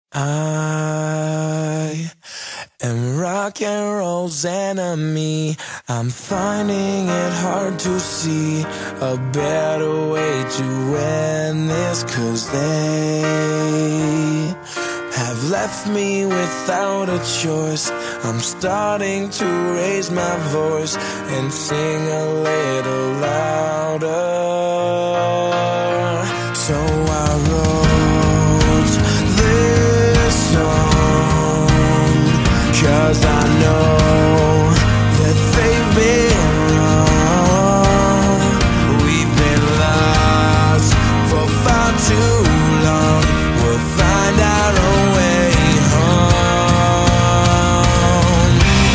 I am rock and roll's enemy. I'm finding it hard to see a better way to end this, 'cause they have left me without a choice. I'm starting to raise my voice and sing a little louder. So I wrote this song, 'cause I know that they've been wrong. We've been lost for far too long. We'll find our own way home.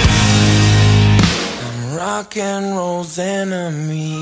I'm rock and roll's enemy.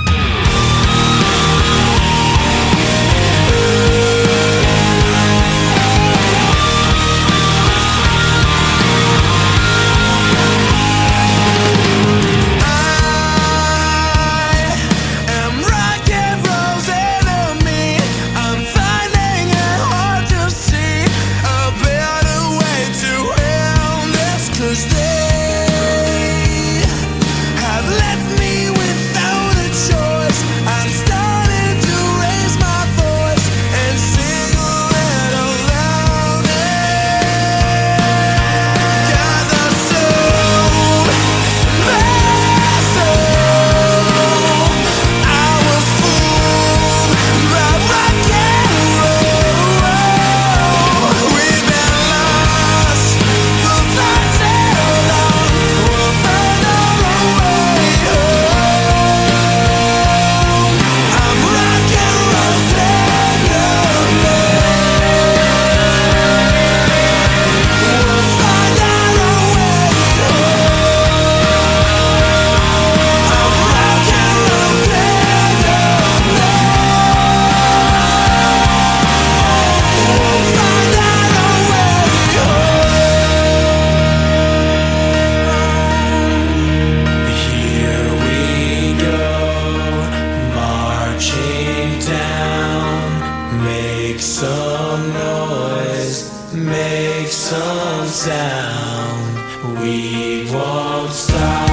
Make some noise, make some sound. We won't stop.